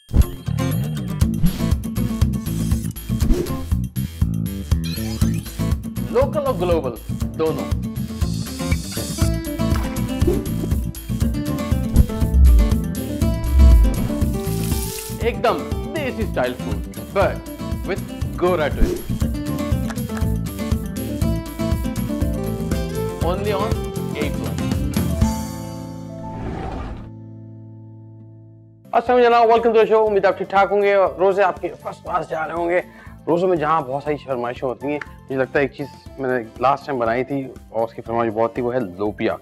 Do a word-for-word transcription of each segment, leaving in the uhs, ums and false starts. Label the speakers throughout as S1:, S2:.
S1: Local और global दोनों। एकदम desi style food but with गोरा ट्विस्ट। Only on A Plus. अस्सलाम जनाब, वेलकम टू द शो। उम्मीद आप ठीक ठाक होंगे और रोजे आपके फर्स्ट क्लास जा रहे होंगे। रोज़ों में जहाँ बहुत सारी फरमाइशें होती हैं, मुझे लगता है एक चीज़ मैंने लास्ट टाइम बनाई थी और उसकी फरमाइश बहुत थी, वो है लोबिया।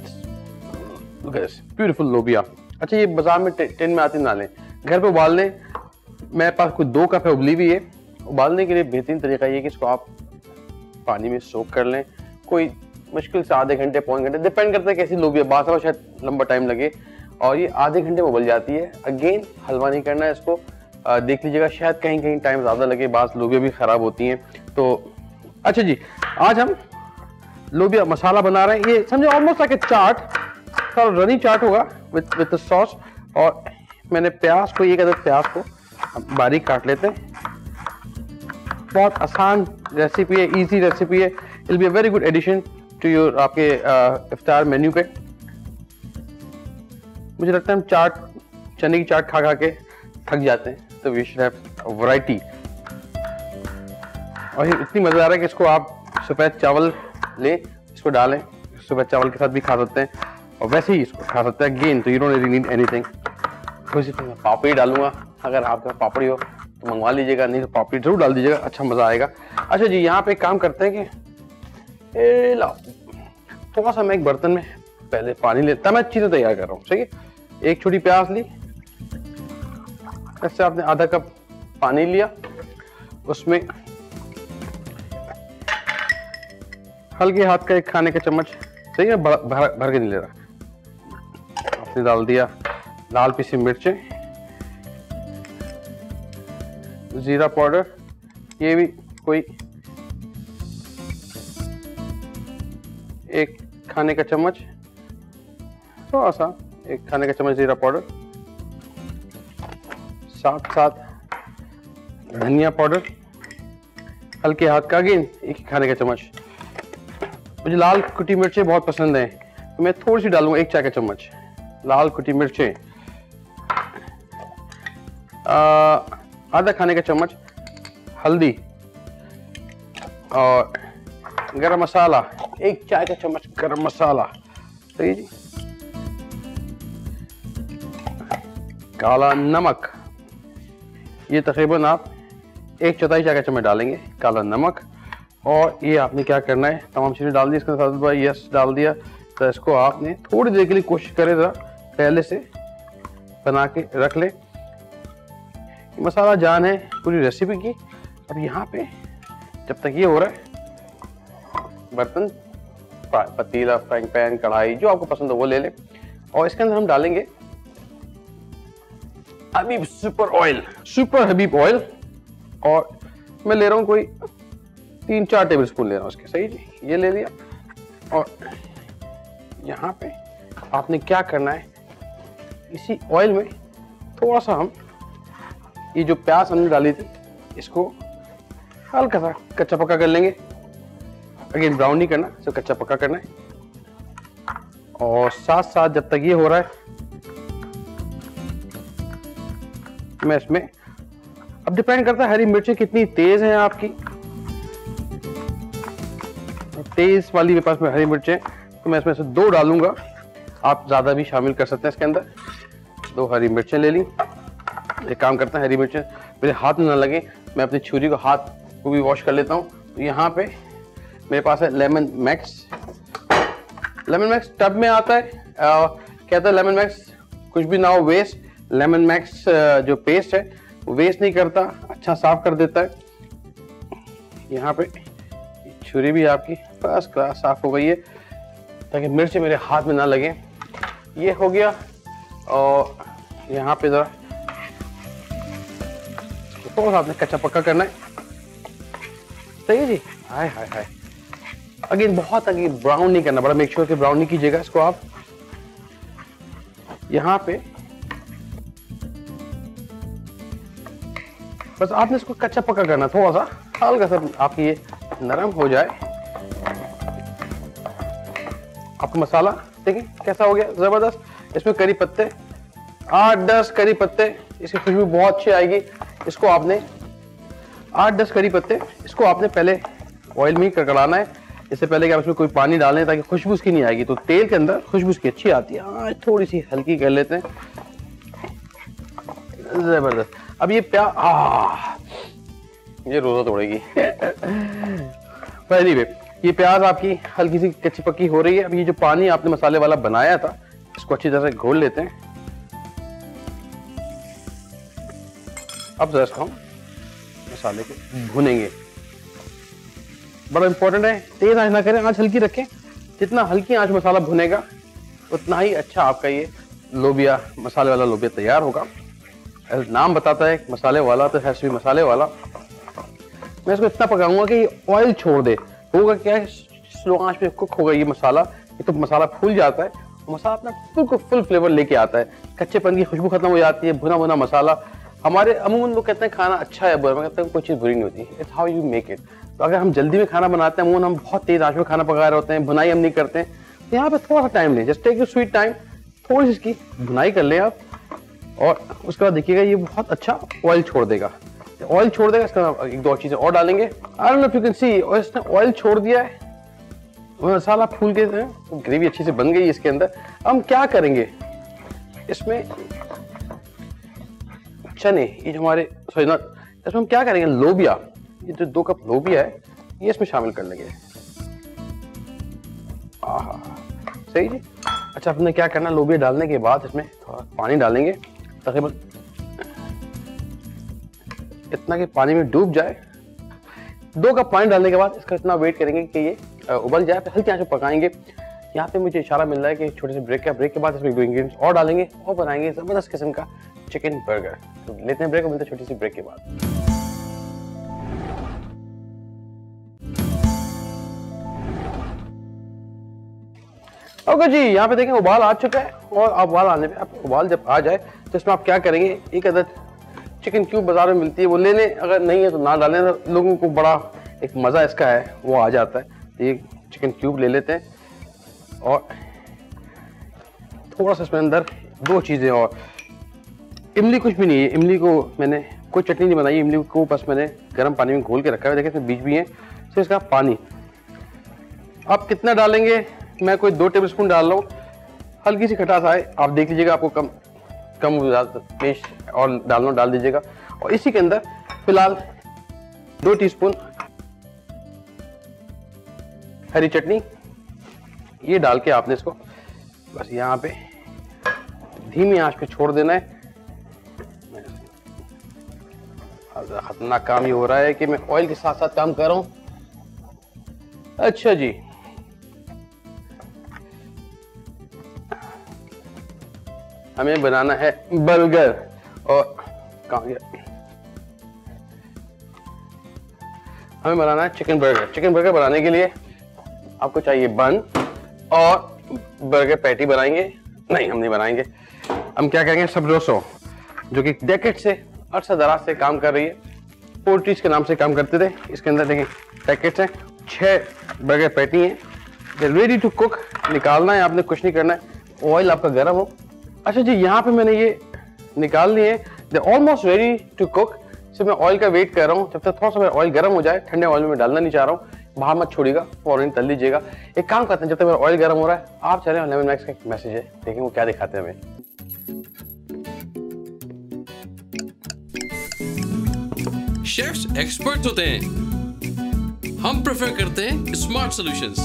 S1: ब्यूटीफुल लोबिया। अच्छा, ये बाजार में टिन में आती ना लें, घर पे उबाल लें। मेरे पास कुछ दो कप है उबली हुई है। उबालने के लिए बेहतरीन तरीका ये कि इसको आप पानी में सोक कर लें। कोई मुश्किल से आधे घंटे पौन घंटे, डिपेंड करता है कैसी लोबिया। बात शायद लंबा टाइम लगे और ये आधे घंटे में उबल जाती है। अगेन हलवा नहीं करना है इसको। आ, देख लीजिएगा, शायद कहीं कहीं टाइम ज़्यादा लगे, बात लोबिया भी ख़राब होती हैं। तो अच्छा जी, आज हम लोबिया मसाला बना रहे हैं। ये समझो ऑलमोस्ट लाइक ए चाट, थोड़ा रनी चाट होगा विद विद सॉस। और मैंने प्याज को, एक अदद प्याज को बारीक काट लेते हैं। बहुत आसान रेसिपी है, इजी रेसिपी है। It will be a very good edition to your आपके इफ्तार मेन्यू पे। मुझे लगता है हम चाट, चने की चाट खा खा के थक जाते हैं, तो वी शुड हैव वैरायटी। और ये इतनी मज़ेदार है कि इसको आप सफ़ेद चावल लें, इसको डालें, सफ़ेद चावल के साथ भी खा सकते हैं और वैसे ही इसको खा सकते हैं। अगेन तो you don't really need anything. थोड़ी सी मैं पापड़ी डालूंगा, अगर आपके पास पापड़ी हो तो मंगवा लीजिएगा, नहीं तो पापड़ी जरूर डाल दीजिएगा, अच्छा मज़ा आएगा। अच्छा जी, यहाँ पे एक काम करते हैं कि ए ला थोड़ा सा मैं एक बर्तन में पहले पानी लेता, मैं चीज़ें तैयार कर रहा हूँ। सही है, एक छोटी प्याज ली, ऐसे आपने आधा कप पानी लिया, उसमें हल्के हाथ का एक खाने का चम्मच, सही है, भर, भर, भर के नहीं ले रहा, आपने डाल दिया लाल पीसी मिर्चें, जीरा पाउडर, ये भी कोई एक खाने का चम्मच, थोड़ा सा एक खाने का चम्मच जीरा पाउडर, साथ साथ धनिया पाउडर हल्के हाथ का, अगेन एक खाने का चम्मच। मुझे लाल कुटी मिर्चें बहुत पसंद हैं, तो मैं थोड़ी सी डालूंगा, एक चाय का चम्मच लाल कुटी मिर्चें, आधा खाने का चम्मच हल्दी और गरम मसाला, एक चाय का चम्मच गरम मसाला। सही जी, काला नमक, ये तकरीबन आप एक चौथाई चाय का चम्मच डालेंगे काला नमक। और ये आपने क्या करना है, तमाम चीज़ें डाल दी इसके साथ, भाई यस डाल दिया। तो इसको आपने थोड़ी देर के लिए कोशिश करें ज़रा पहले से बना के रख ले। मसाला जान है पूरी रेसिपी की। अब यहाँ पे जब तक ये हो रहा है, बर्तन, पतीला, फ्राइंग पैन, कढ़ाई, जो आपको पसंद हो वो ले लें और इसके अंदर हम डालेंगे Habib super oil, super Habib oil. और मैं ले रहा हूँ कोई तीन चार टेबल स्पून ले रहा हूँ उसके। सही जी, ये ले लिया। और यहाँ पे आपने क्या करना है, इसी ऑयल में थोड़ा सा हम ये जो प्याज हमने डाली थी इसको हल्का सा कच्चा पक्का कर लेंगे। अगेन ब्राउन नहीं करना, सिर्फ कच्चा पक्का करना है। और साथ साथ जब तक ये हो रहा है, मैं इसमें, अब डिपेंड करता है हरी मिर्चें कितनी तेज हैं आपकी। तेज वाली मेरे पास में हरी मिर्चें, तो मैं इसमें से दो डालूंगा, आप ज्यादा भी शामिल कर सकते हैं इसके अंदर। दो हरी मिर्चें ले ली। एक काम करते हैं, हरी मिर्चें मेरे हाथ में ना लगे, मैं अपनी छुरी को हाथ को भी वॉश कर लेता हूँ। तो यहाँ पे मेरे पास है lemon max. Lemon max tub में आता है, आ, कहता है लेमन मैक्स कुछ भी ना हो वेस्ट। लेमन मैक्स जो पेस्ट है वो वेस्ट नहीं करता, अच्छा साफ कर देता है। यहाँ पे छुरी भी आपकी फर्स्ट क्लास साफ हो गई है, ताकि मिर्च मेरे हाथ में ना लगे। ये हो गया। और यहाँ पे जरा थोड़ा सा आपने कच्चा पक्का करना है। सही है जी, हाय हाय हाय। अगेन बहुत अगेन ब्राउन नहीं करना, बड़ा मेक श्योर कि ब्राउन नहीं कीजिएगा इसको आप। यहाँ पे बस आपने इसको कच्चा पक्का करना, थोड़ा सा हल्का सा आपकी ये नरम हो जाए। आपका मसाला देखिए कैसा हो गया, जबरदस्त। इसमें करी पत्ते, आठ दस करी पत्ते, इसकी खुशबू बहुत अच्छी आएगी। इसको आपने आठ दस करी पत्ते, इसको आपने पहले ऑयल में ही कड़कड़ाना है। इससे पहले कि आप इसमें कोई पानी डालें ताकि खुशबू उसकी नहीं आएगी, तो तेल के अंदर खुशबू उसकी अच्छी आती है। आज थोड़ी सी हल्की कर लेते हैं, जबरदस्त। अब ये प्याज, आ ये रोजा तोड़ेगी पहली वे, ये प्याज आपकी हल्की सी कच्ची पक्की हो रही है। अब ये जो पानी आपने मसाले वाला बनाया था, इसको अच्छी तरह से घोल लेते हैं। अब जरा इसको हम मसाले को भुनेंगे। बड़ा इंपॉर्टेंट है, तेज आंच ना करें, आंच हल्की रखें। जितना हल्की आंच मसाला भुनेगा उतना ही अच्छा आपका ये लोबिया, मसाले वाला लोबिया तैयार होगा। नाम बताता है मसाले वाला, तो है भी मसाले वाला। मैं इसको इतना पकाऊंगा कि ये ऑयल छोड़ दे। होगा क्या है, स्लो आंच पे कुक होगा ये मसाला। ये तो मसाला फूल जाता है, मसाला अपना फुल को फुल फ्लेवर लेके आता है। कच्चेपन की खुशबू खत्म हो जाती है। भुना भुना मसाला, हमारे अमूमन लोग कहते हैं खाना अच्छा है, बुरा। मैं कहता हूँ कोई चीज़ बुरी नहीं होती, it's how you make it. तो अगर हम जल्दी में खाना बनाते हैं, अमूमन हम बहुत तेज आंच में खाना पका रहे होते हैं, भुनाई हम नहीं करते हैं, तो यहाँ पे थोड़ा सा टाइम लें, just take your sweet time. थोड़ी सी इसकी भुनाई कर लें आप, और उसके बाद देखिएगा ये बहुत अच्छा ऑयल छोड़ देगा। ऑयल छोड़ देगा, इसका एक दो चीजें और डालेंगे। I don't know if you can see, और इसने ऑयल छोड़ दिया है, मसाला फूल के, ग्रेवी अच्छी से बन गई इसके अंदर। हम क्या करेंगे इसमें, चने, ये जो हमारे सॉरी नॉट, इसमें हम क्या करेंगे, लोबिया, ये जो दो कप लोबिया है ये इसमें शामिल कर लेंगे। आहा, सही जी। अच्छा, आपने क्या करना, लोबिया डालने के बाद इसमें थोड़ा पानी डालेंगे, तकरीबन इतना कि पानी में डूब जाए। दो कप पानी डालने के बाद इसका इतना वेट करेंगे कि ये उबल जाए, फिर हल्की आंच पे पकाएंगे। यहाँ पे मुझे इशारा मिल रहा है कि छोटे से ब्रेक का ब्रेक के बाद इसमें दो इंग्रेडिएंट्स और डालेंगे और बनाएंगे जबरदस्त किस्म का चिकन बर्गर। तो लेते हैं ब्रेक, मिलते हैं छोटी सी ब्रेक के बाद। ओके okay जी, यहाँ पे देखें उबाल आ चुका है, और उबाल आने पे, आप उबाल जब आ जाए तो इसमें आप क्या करेंगे, एक अदद चिकन क्यूब बाजार में मिलती है, वो ले लें। अगर नहीं है तो ना डालें, तो लोगों को बड़ा एक मज़ा इसका है वो आ जाता है। तो ये चिकन क्यूब ले लेते हैं, और थोड़ा सा इसमें अंदर दो चीज़ें, और इमली कुछ भी नहीं है, इमली को मैंने कोई चटनी नहीं बनाई, इमली को बस मैंने गर्म पानी में घोल के रखा है। देखिए इसमें बीज भी हैं। तो इसका पानी आप कितना डालेंगे, मैं कोई दो टेबल स्पून डाल रहा हूँ। हल्की सी खटास आए, आप देख लीजिएगा, आपको कम कम पेस्ट और डालना डाल दीजिएगा। और इसी के अंदर फिलहाल दो टीस्पून हरी चटनी, ये डाल के आपने इसको बस यहाँ पे धीमी आंच पे छोड़ देना है। खतरनाक काम ये हो रहा है कि मैं ऑयल के साथ साथ काम कर रहा हूं। अच्छा जी, हमें बनाना है बर्गर, और कहाँ गया, हमें बनाना है चिकन बर्गर। चिकन बर्गर बनाने के लिए आपको चाहिए बन, और बर्गर पैटी बनाएंगे, नहीं हम नहीं बनाएंगे। हम क्या करेंगे, सबरोसो, जो कि डेकेड से अरसा दराज से काम कर रही है, पोल्ट्रीज के नाम से काम करते थे। इसके अंदर देखिए पैकेट्स हैं, छह बर्गर पैटी हैं, रेडी टू कुक। निकालना है आपने, कुछ नहीं करना है, ऑयल आपका गर्म हो। अच्छा जी, यहाँ पे मैंने ये निकाल लिए हैं, they almost ready to cook. सिर्फ मैं ऑयल का वेट कर रहा हूँ, जब तक थोड़ा सा मेरा ऑयल गर्म हो जाए। ठंडे ऑयल में डालना नहीं चाह रहा हूँ, बाहर मत छोड़िएगा, फौरन तल लीजिएगा। एक काम करते हैं, जब तक मेरा ऑयल गर्म हो रहा है आप चलें, लेमन मैक्स का एक मैसेज है, देखें वो क्या दिखाते हैं हमें।
S2: शेफ्स एक्सपर्ट होते हैं, हम प्रेफर करते हैं स्मार्ट सॉल्यूशंस,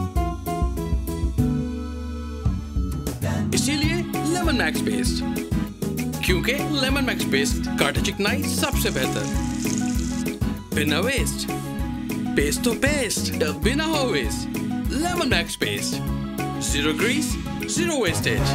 S2: इसीलिए लेमन मैक्स पेस्ट, क्योंकि लेमन मैक्स पेस्ट कांटे चिकनाई सबसे बेहतर, बिना वेस्ट, पेस्ट तो पेस्ट, बिना हो waste. Lemon max paste, zero grease, zero wastage.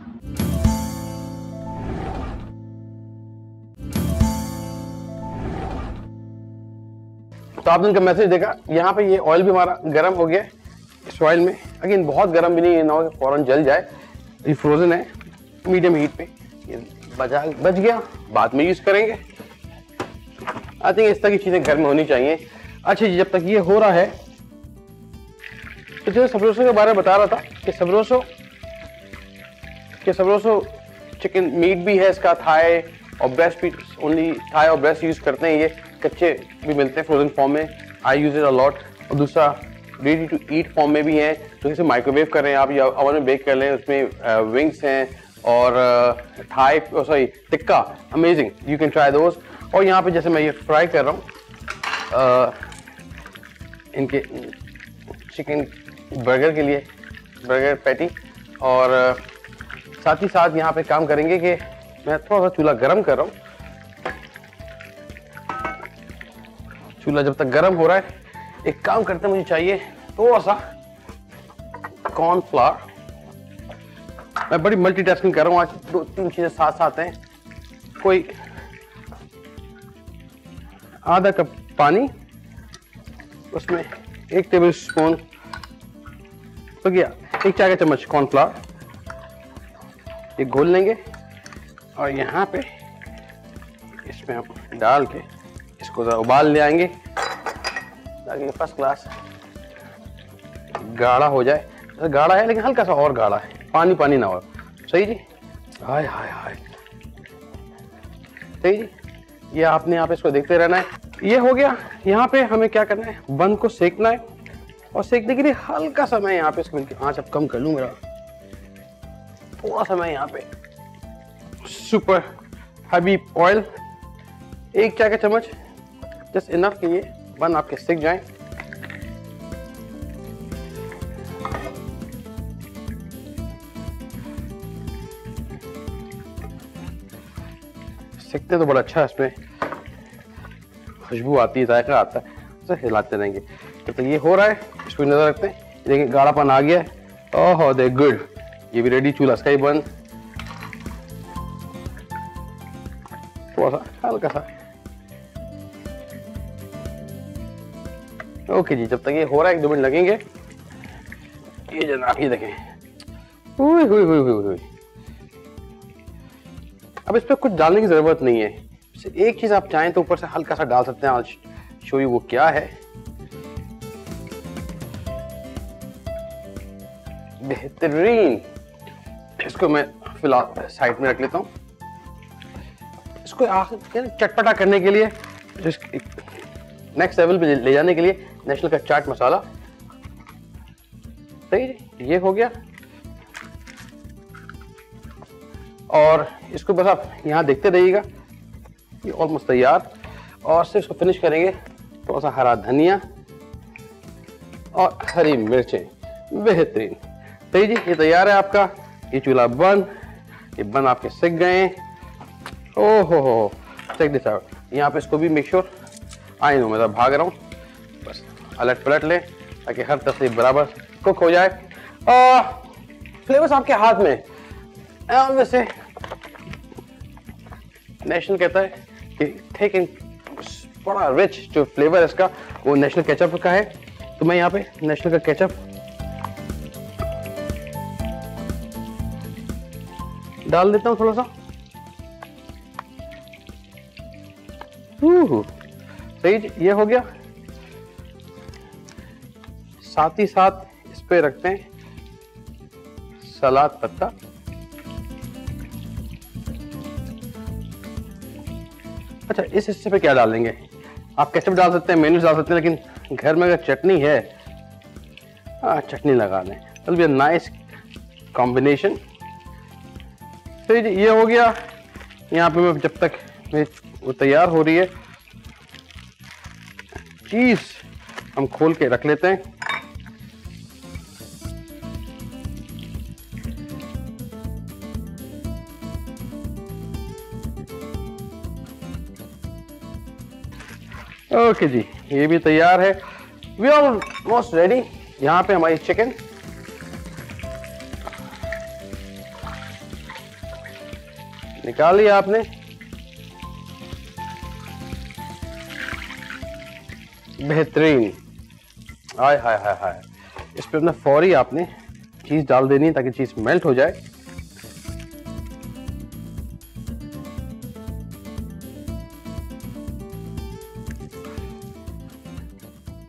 S1: तो आपने उनका मैसेज देखा, यहाँ पे ये ऑयल भी हमारा गर्म हो गया। इस ऑयल में अगेन बहुत गर्म भी नहीं है, ना हो कि फौरन जल जाए। ये फ्रोजन है, मीडियम हीट पे, ये बचा बच गया, बाद में यूज करेंगे। आई थिंक इस तरह की चीजें घर में होनी चाहिए। अच्छा जी, जब तक ये हो रहा है तो जो सबरोसो के बारे में बता रहा था कि सबरोसो कि सबरोसो चिकन मीट भी है इसका, थाई और ब्रेस्ट भी, ओनली थाई और ब्रेस्ट यूज करते हैं। ये कच्चे भी मिलते हैं फ्रोजन फॉर्म में, I use it a lot. और दूसरा रेडी टू ईट फॉर्म में भी है, तो इसे माइक्रोवेव कर रहे हैं आप या ओवन में बेक कर लें। उसमें विंग्स हैं और thigh sorry tikka, amazing, you can try those. और यहाँ पे जैसे मैं ये फ्राई कर रहा हूँ इनके चिकन बर्गर के लिए, बर्गर पैटी। और साथ ही साथ यहाँ पे काम करेंगे कि मैं थोड़ा सा चूल्हा गरम कर रहा हूँ। चूल्हा जब तक गरम हो रहा है, एक काम करते हैं, मुझे चाहिए थोड़ा सा कॉर्नफ्लावर। मैं बड़ी मल्टीटास्किंग कर रहा हूँ आज, दो तीन चीजें साथ साथ हैं। कोई आधा कप पानी, उसमें एक टेबल स्पून तो क्या एक चाय का चम्मच कॉर्नफ्लावर, ये घोल लेंगे। और यहाँ पे इसमें हम डाल के इसको जरा उबाल ले आएंगे ताकि फर्स्ट क्लास गाढ़ा हो जाए। तो गाढ़ा है लेकिन हल्का सा और गाढ़ा है, पानी पानी ना हो। सही जी, हाय हाय हाय, सही जी। ये आपने यहाँ पे इसको देखते रहना है। ये हो गया। यहाँ पे हमें क्या करना है, बन को सेकना है। और सेकने के लिए हल्का सा मैं यहाँ पे इसको आंच अब कम कर लूँ मेरा, थोड़ा सा मैं यहाँ पे सुपर हैवी ऑयल, एक चाय का चम्मच, जस्ट इनफ कि ये बन आपके सिक जाए। सिकते तो बड़ा अच्छा, इसमें खुशबू आती है, जायका आता है, तो हिलाते रहेंगे। तो ये हो रहा है, इसको नजर रखते हैं। देखिए गाढ़ापन आ गया है। ओह दे गुड, ये भी रेडी। चूल्हा इसका ही बंद, थोड़ा सा हल्का सा। ओके जी, जब तक ये हो रहा है एक दो मिनट लगेंगे। ये जनाब ये देखें, हुई हुई हुई हुई हुई। अब इस पर कुछ डालने की जरूरत नहीं है, एक चीज आप चाहें तो ऊपर से हल्का सा डाल सकते हैं। आज शो यू वो क्या है। बेहतरीन। इसको मैं फिलहाल साइड में रख लेता हूँ। इसको आखिर चटपटा करने के लिए, नेक्स्ट लेवल पे ले जाने के लिए नेशनल का चाट मसाला। सही, ये हो गया। और इसको बस आप यहाँ देखते रहिएगा, ये ऑलमोस्ट तैयार। और से इसको फिनिश करेंगे थोड़ा सा हरा धनिया और हरी मिर्चें। बेहतरीन। सही जी, ये तैयार है आपका। ये चूल्हा बंद, ये बन आपके सिक गए। ओहो हो, चेक दिस आउट। यहाँ पे इसको भी मेक श्योर, आई नो मैं भाग रहा हूँ, बस अलट पलट लें ताकि हर तरफ से बराबर कुक हो जाए। फ्लेवर्स आपके हाथ में। वैसे नेशनल कहता है कि थिक एंड बड़ा रिच जो फ्लेवर इसका वो नेशनल केचप का है। तो मैं यहाँ पे नेशनल का केचप डाल देता हूँ थोड़ा सा। सही, ये हो गया। साथ ही साथ इस पे रखते हैं सलाद पत्ता। अच्छा, इस हिस्से पे क्या डालेंगे? आप केचप डाल सकते हैं, मेयोनीज डाल सकते हैं, लेकिन घर में अगर चटनी है, हाँ चटनी लगा दें, will be a nice combination. तो ये हो गया। यहाँ पे मैं जब तक वो तैयार हो रही है, चीज हम खोल के रख लेते हैं। ओके जी, ये भी तैयार है। We are almost ready. यहाँ पे हमारी चिकन निकाल लिया आपने। बेहतरीन। हाय हाय हाय हाय। इस पे अपना फौरी आपने चीज डाल देनी है ताकि चीज मेल्ट हो जाए।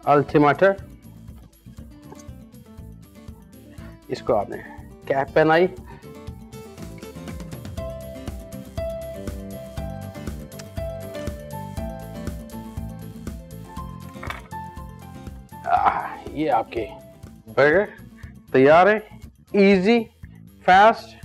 S1: आल टमाटर, इसको आपने कैप पहनाई, ये आपके बर्गर तैयार है। इजी, फास्ट,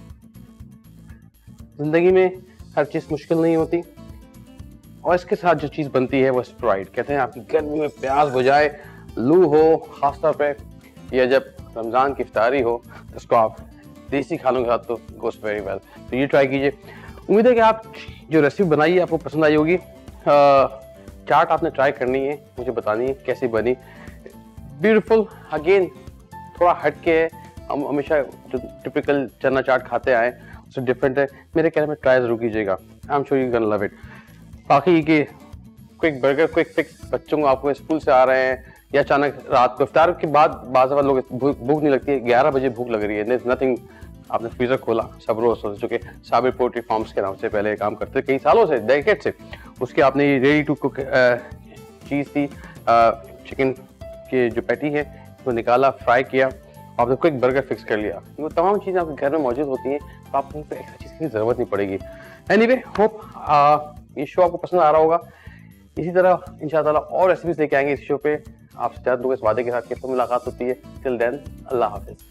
S1: जिंदगी में हर चीज मुश्किल नहीं होती। और इसके साथ जो चीज बनती है वो स्प्राइट। कहते हैं आपकी गर्मी में प्यास बुझाए, लू हो खासतौर पे, या जब रमजान की इफ्तारी हो, तो इसको आप देसी खानों के साथ तो गोस वेरी वेल। तो ये ट्राई कीजिए। उम्मीद है कि आप जो रेसिपी बनाई है आपको पसंद आई होगी। चाट आपने ट्राई करनी है, मुझे बतानी है कैसी बनी। ब्यूटीफुल, अगेन थोड़ा हट के है, हम हमेशा जो टिपिकल चना चाट खाते आए उससे डिफरेंट है। मेरे कहने में ट्राई जरूर कीजिएगा, I am sure you gonna love it. बाकी कि क्विक बर्गर, क्विक फिक्स, बच्चों को आपको स्कूल से आ रहे हैं या अचानक रात को इफ्तार के बाद बाज़ लोग भूख नहीं लगती है, ग्यारह बजे भूख लग रही है, नथिंग, आपने फ्रीजर खोला, सबरोसो जो कि साबिर पोल्ट्री फार्म्स के नाम से पहले काम करते थे कई सालों से, डेकेड से, उसके आपने रेडी टू कुक चीज़ थी, चिकन की जो पैटी है वो निकाला, फ्राई किया, आपने क्विक बर्गर फिक्स कर लिया। वो तमाम चीज़ें आपके घर में मौजूद होती हैं, तो आपको एक्स्ट्रा चीज़ की ज़रूरत नहीं पड़ेगी। एनीवे, होप ये शो आपको पसंद आ रहा होगा। इसी तरह इंशाअल्लाह और रेसिपीज लेके आएंगे इस शो पे। आपसे ज़्यादा लोग इस वादे के साथ कि तो मुलाकात होती है। टिल देन, अल्लाह हाफिज़।